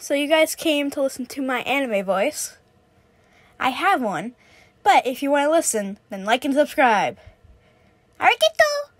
So you guys came to listen to my anime voice. I have one, but if you want to listen, then like and subscribe. Arigato!